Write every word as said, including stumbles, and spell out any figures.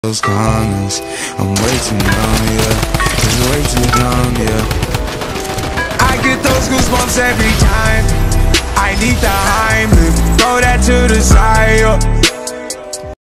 those comments. I'm way too numb, yeah. It's way too dumb, yeah. I get those goosebumps every time I need the Heimlich.